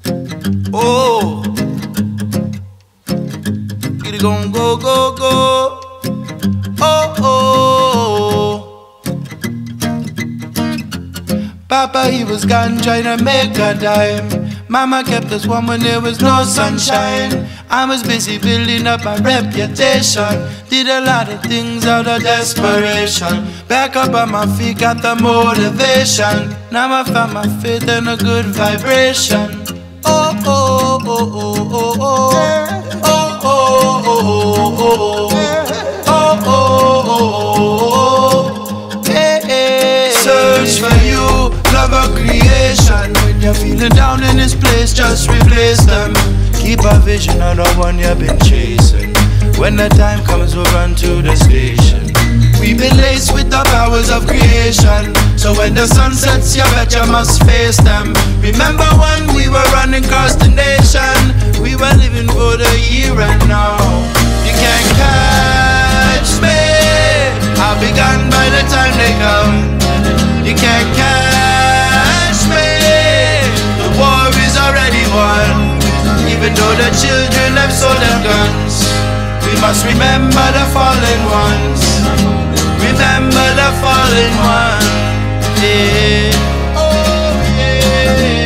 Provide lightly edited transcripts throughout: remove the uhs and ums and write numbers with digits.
Oh, it gon' go, go, go. Oh, oh. Papa, he was gone trying to make a dime. Mama kept us warm when there was no sunshine. I was busy building up my reputation. Did a lot of things out of desperation. Back up on my feet, got the motivation. Now I found my faith and a good vibration. Oh, oh, oh, oh, oh, oh. Oh, oh, oh, oh, oh. Oh, oh, oh, oh. Hey, hey. Search for you, love of creation. When you're feeling down in this place, just replace them. Keep a vision of the one you've been chasing. When the time comes, we'll run to the station. We've been laced with the powers of creation. So when the sun sets, you bet you must face them. Remember when we were running across the nation? We were living for the here and now. You can't catch me, I'll be gone by the time they come. You can't catch me, the war is already won. Even though the children have sold their guns, we must remember the fallen ones. Remember the fallen ones. Yeah. Oh, yeah.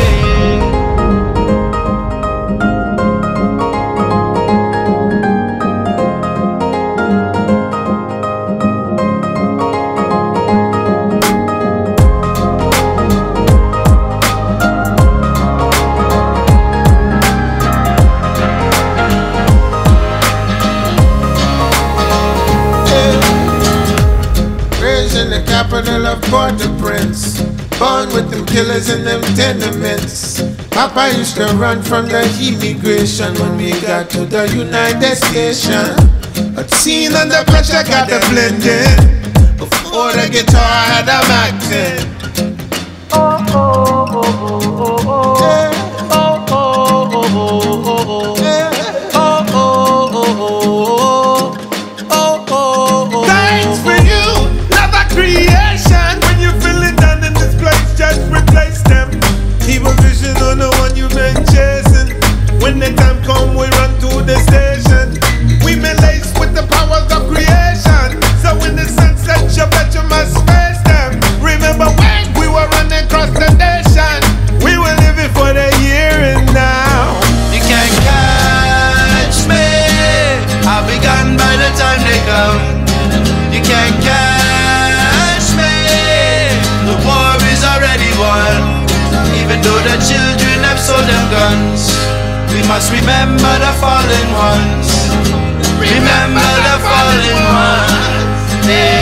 In the capital of Port-au-Prince, born with them killers in them tenements. Papa used to run from the immigration when we got to the United Station. But seen under pressure got the blending. Before the guitar had a acting. Oh, oh, oh, oh, oh, oh. Yeah. Oh, oh, oh, oh, oh, oh. Yeah. Oh, oh, oh, oh, oh. Oh, oh, oh. Thanks for you. Creation. When you feel it down in this place, just replace them. Keep a vision on the one you've been chasing. When the time come, we run to the station. We been laced with the powers of creation. So when the sun sets, you bet you must face them. Remember when we were running across the nation? We were living for the here and now. You can't catch me, I'll be gone by the time they come. You can't catch me, the war is already won. Even though the children have sold their guns, we must remember the fallen ones. Remember the fallen ones. Yeah.